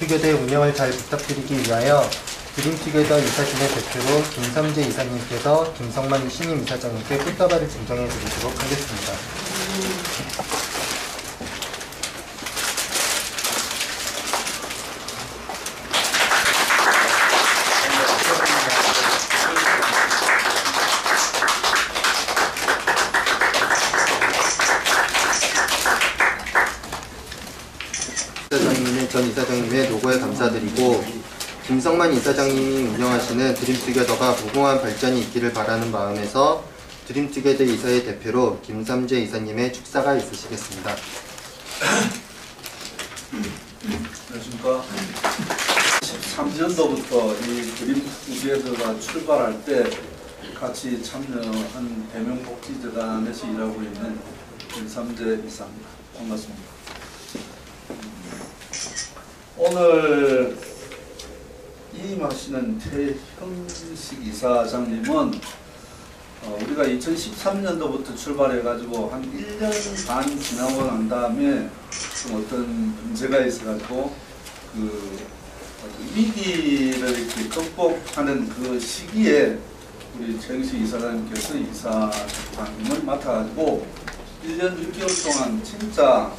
드림투게더의 운영을 잘 부탁드리기 위하여 드림투게더 이사진의 대표로 김삼재 이사님께서 김성만 신임 이사장님께 꽃다발을 증정해 드리도록 하겠습니다. 전 이사장님의 노고에 감사드리고 김성만 이사장님이 운영하시는 드림투게더가 무궁한 발전이 있기를 바라는 마음에서 드림투게더 이사의 대표로 김삼재 이사님의 축사가 있으시겠습니다. 안녕하십니까. 13년도부터 이 드림투게더가 출발할 때 같이 참여한 대명복지재단에서 일하고 있는 김삼재 이사입니다. 반갑습니다. 오늘 이임하시는 태형식 이사장님은 우리가 2013년도부터 출발해가지고 한 1년 반 지나고 난 다음에 좀 어떤 문제가 있어가지고 그 위기를 이렇게 극복하는 그 시기에 우리 태형식 이사장님께서 이사장님을 맡아가지고 1년 6개월 동안 진짜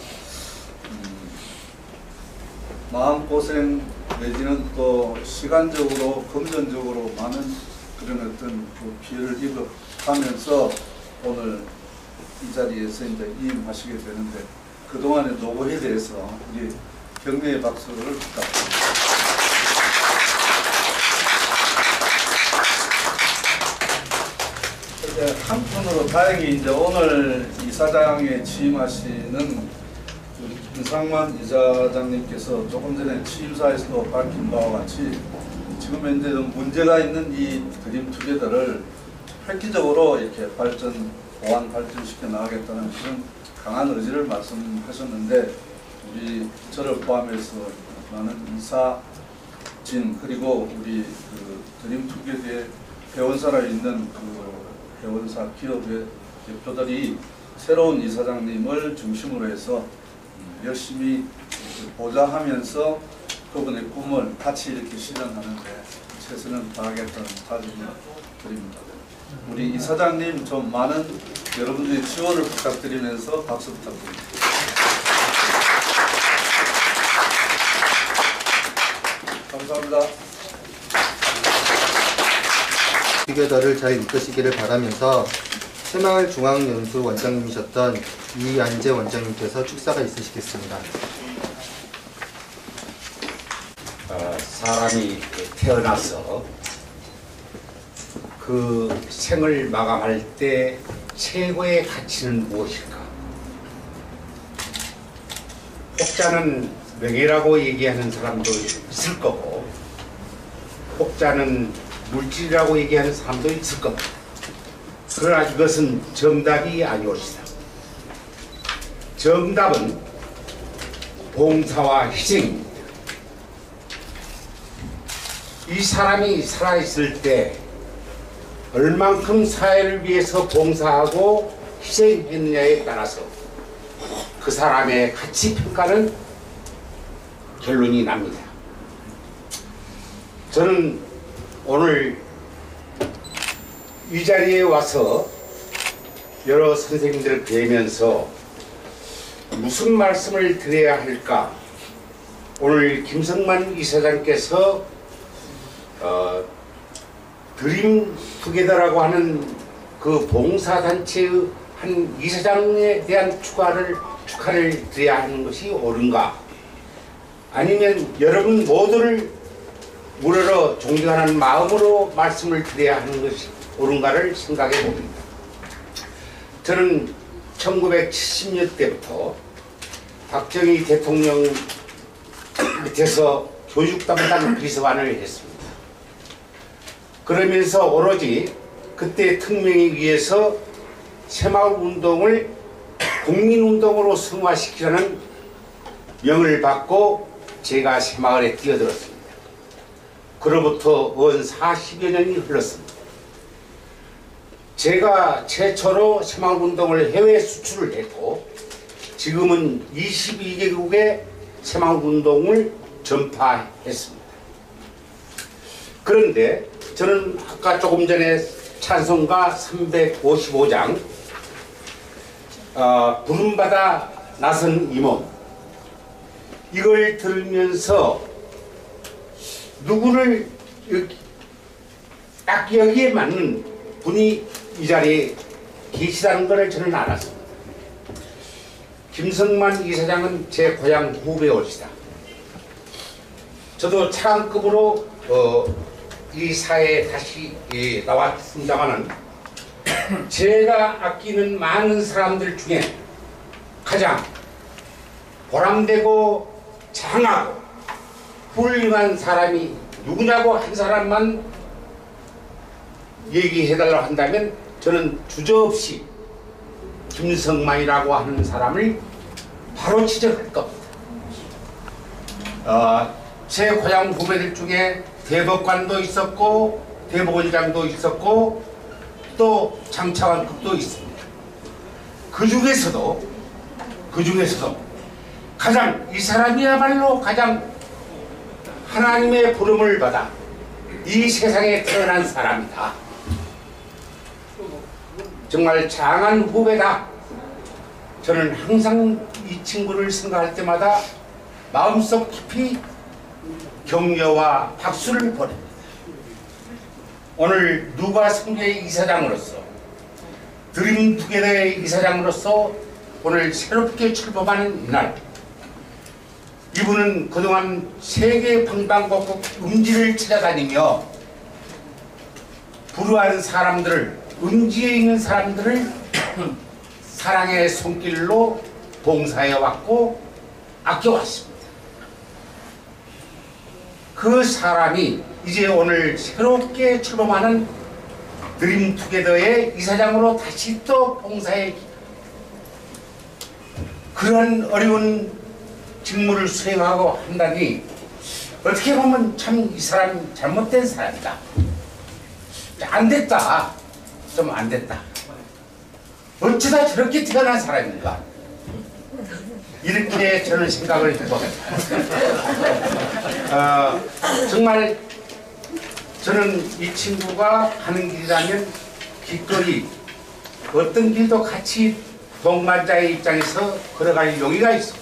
마음고생 내지는 또 시간적으로 금전적으로 많은 그런 어떤 그 피해를 입어가면서 오늘 이 자리에서 이제 임하시게 되는데 그동안의 노고에 대해서 우리 격려의 박수를 부탁드립니다. 이제 한편으로 다행히 이제 오늘 이사장에 취임하시는 김성만 이사장님께서 조금 전에 취임사에서도 밝힌 바와 같이 지금 현재 문제가 있는 이 드림투게더를 획기적으로 이렇게 보완 발전시켜 나가겠다는 그런 강한 의지를 말씀하셨는데 우리 저를 포함해서 많은 이사진 그리고 우리 그 드림투게더의 회원사로 있는 그 회원사 기업의 대표들이 새로운 이사장님을 중심으로 해서 열심히 보좌하면서 그분의 꿈을 같이 이렇게 실현하는데 최선을 다하겠다는 다짐을 드립니다. 우리 이사장님 좀 많은 여러분들의 지원을 부탁드리면서 박수 부탁드립니다. 감사합니다. 투게더를 잘 이끄시기를 바라면서 새마을중앙연수 원장님이셨던 이안재 원장님께서 축사가 있으시겠습니다. 사람이 태어나서 그 생을 마감할 때 최고의 가치는 무엇일까? 혹자는 명예라고 얘기하는 사람도 있을 거고 혹자는 물질이라고 얘기하는 사람도 있을 겁니다. 그러나 이것은 정답이 아니옵니다. 정답은 봉사와 희생입니다. 이 사람이 살아있을 때 얼만큼 사회를 위해서 봉사하고 희생했느냐에 따라서 그 사람의 가치 평가는 결론이 납니다. 저는 오늘 이 자리에 와서 여러 선생님들을 뵈면서 무슨 말씀을 드려야 할까? 오늘 김성만 이사장께서 드림투게더라고 하는 그 봉사단체의 한 이사장에 대한 축하를 드려야 하는 것이 옳은가? 아니면 여러분 모두를 우러러 존경하는 마음으로 말씀을 드려야 하는 것이 옳은가를 생각해 봅니다. 저는 1970년대부터 박정희 대통령 밑에서 교육 담당 비서관을 했습니다. 그러면서 오로지 그때 특명에 의해서 새마을운동을 국민운동으로 승화시키라는 명을 받고 제가 새마을에 뛰어들었습니다. 그로부터 원 40여 년이 흘렀습니다. 제가 최초로 새마을운동을 해외 수출을 했고 지금은 22개국에 새마을운동을 전파했습니다. 그런데 저는 아까 조금 전에 찬송가 355장 부름받아 나선 임원 이걸 들으면서 누구를 딱 여기에 맞는 분이 이 자리에 계시다는 것을 저는 알았습니다. 김성만 이사장은 제 고향 후배옷이다. 저도 차관급으로 이 사회에 다시 나왔습니다마는 제가 아끼는 많은 사람들 중에 가장 보람되고 장하고 훌륭한 사람이 누구냐고 한 사람만 얘기해달라고 한다면 저는 주저없이 김성만이라고 하는 사람을 바로 지적할 겁니다. 제 고향 후배들 중에 대법관도 있었고 대법원장도 있었고 또 장차관급도 있습니다. 그 중에서도 가장 이 사람이야말로 가장 하나님의 부름을 받아 이 세상에 태어난 사람이다. 정말 장한 후배다. 저는 항상 이 친구를 생각할 때마다 마음속 깊이 격려와 박수를 보냅니다. 오늘 누가 성교의 이사장으로서 드림투게더의 이사장으로서 오늘 새롭게 출범하는 이날 이분은 그동안 세계 방방곡곡 음지를 찾아다니며 불우한 사람들을 음지에 있는 사람들을 사랑의 손길로 봉사해왔고 아껴왔습니다. 그 사람이 이제 오늘 새롭게 출범하는 드림투게더의 이사장으로 다시 또 봉사해 그런 어려운 직무를 수행하고 한다니 어떻게 보면 참 이 사람 잘못된 사람이다. 안 됐다. 좀 안 됐다. 어쩌다 저렇게 태어난 사람인가. 이렇게 저는 생각을 해봅니다. 정말 저는 이 친구가 가는 길이라면 기꺼이 어떤 길도 같이 동반자의 입장에서 걸어갈 용의가 있습니다.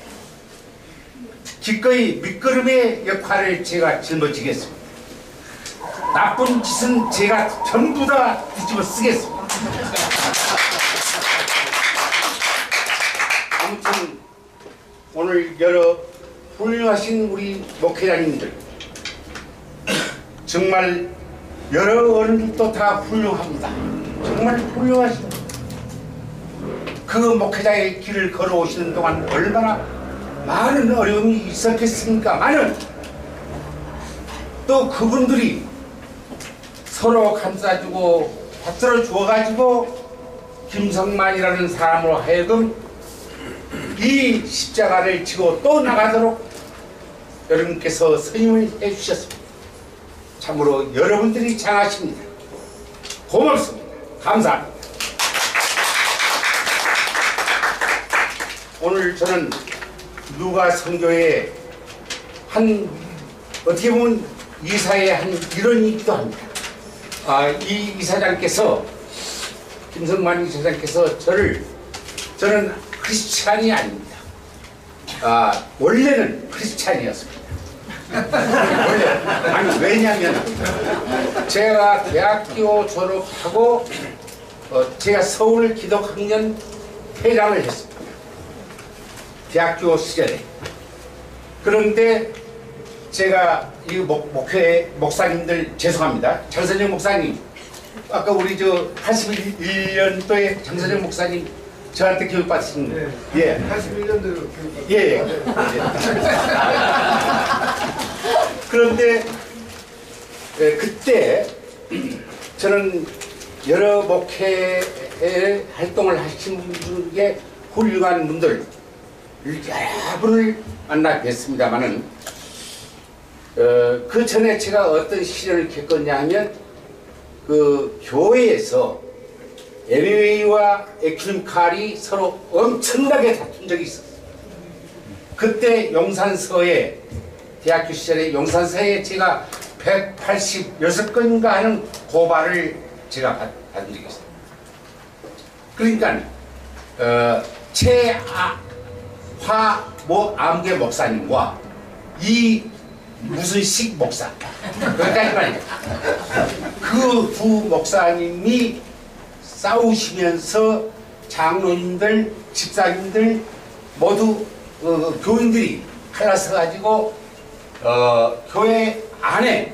기꺼이 밑거름의 역할을 제가 짊어지겠습니다. 나쁜 짓은 제가 전부 다 뒤집어 쓰겠습니다. 아무튼 오늘 여러 훌륭하신 우리 목회자님들 정말 여러 어른들도 다 훌륭합니다. 정말 훌륭하십니다. 그 목회자의 길을 걸어오시는 동안 얼마나 많은 어려움이 있었겠습니까만은 또 그분들이 서로 감싸주고 받들어 주어가지고 김성만이라는 사람으로 하여금 이 십자가를 지고 또 나가도록 여러분께서 선임을 해주셨습니다. 참으로 여러분들이 장하십니다. 고맙습니다. 감사합니다. 오늘 저는 누가 선교의 한 어떻게 보면 이사의 한 일원이기도 합니다. 이 이사장께서 김성만 이사장께서 저는 크리스찬이 아닙니다. 원래는 크리스찬이었습니다. 원래 아니 왜냐하면 제가 대학교 졸업하고 제가 서울 기독학년 회장을 했습니다. 대학교 시절에. 그런데 제가 이 목사님들 죄송합니다. 장선영 목사님 아까 우리 저 81년도에 장선영 목사님 저한테 교육받으신 예. 81년도로 교육받으신 예. 그런데 그때 저는 여러 목회 활동을 하신 분 중에 훌륭한 분들 여러 분을 만나 뵀습니다마는 그 전에 제가 어떤 시련을 겪었냐 하면 그 교회에서 MWA와 에큐림칼이 서로 엄청나게 다툰 적이 있었어요. 그때 용산서에 대학교 시절에 용산서에 제가 186건인가 하는 고발을 제가 받은 적이 있어요. 그러니까 최화모 목사님과 이 무슨 식 목사 여기까지 말이죠. 그 두 목사님이 싸우시면서 장로님들, 집사님들 모두 교인들이 갈라서 가지고 교회 안에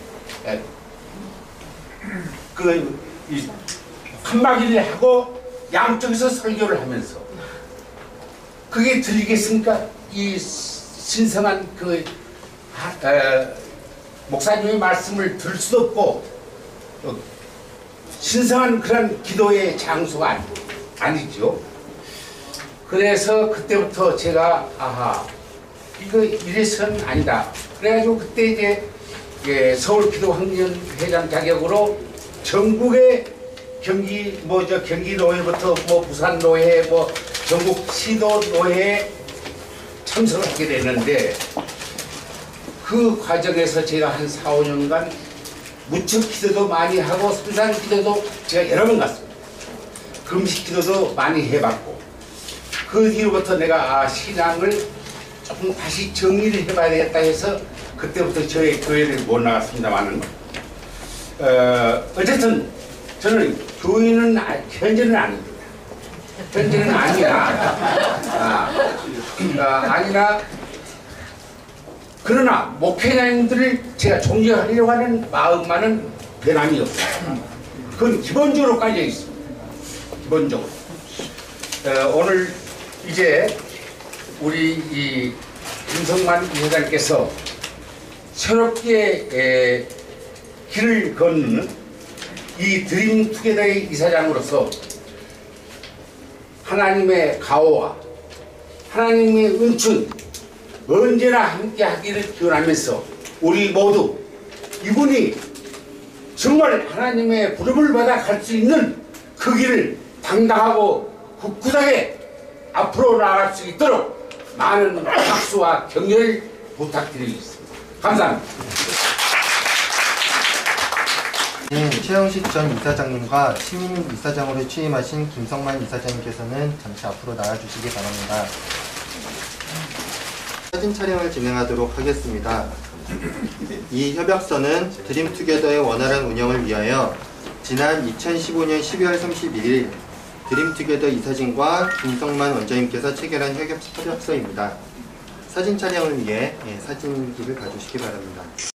한마디를 하고 양쪽에서 설교를 하면서 그게 들리겠습니까? 이 신성한 목사님의 말씀을 들을 수도 없고 신성한 그런 기도의 장소가 아니죠. 그래서 그때부터 제가 이거 이래서는 아니다. 그래가지고 그때 이제 서울기도학년회장 자격으로 전국의 경기노회부터 부산노회 전국 시도노회에 참석을 하게 됐는데 그 과정에서 제가 한 4, 5년간 무척 기도도 많이 하고 성산 기도도 제가 여러 번 갔습니다. 금식 기도도 많이 해봤고 그 뒤로부터 내가 신앙을 조금 다시 정리를 해봐야 되겠다 해서 그때부터 저의 교회를 못 나갔습니다만은 어쨌든 저는 교인은 현재는 아닙니다. 현재는 아니나 그러나 목회자님들을 제가 존경하려고 하는 마음만은 변함이 없어요. 그건 기본적으로 깔려 있습니다. 기본적으로. 오늘 이제 우리 이 김성만 이사장께서 새롭게 길을 걷는 이 드림투게더의 이사장으로서 하나님의 가호와 하나님의 은총 언제나 함께 하기를 기원하면서 우리 모두 이분이 정말 하나님의 부름을 받아 갈 수 있는 그 길을 당당하고 굳굳하게 앞으로 나아갈 수 있도록 많은 박수와 격려를 부탁드리겠습니다. 감사합니다. 네, 최영식 전 이사장님과 신임 이사장으로 취임하신 김성만 이사장님께서는 잠시 앞으로 나와주시기 바랍니다. 사진 촬영을 진행하도록 하겠습니다. 이 협약서는 드림투게더의 원활한 운영을 위하여 지난 2015년 12월 31일 드림투게더 이사진과 김성만 원장님께서 체결한 협약서입니다. 사진 촬영을 위해 사진기를 가주시기 바랍니다.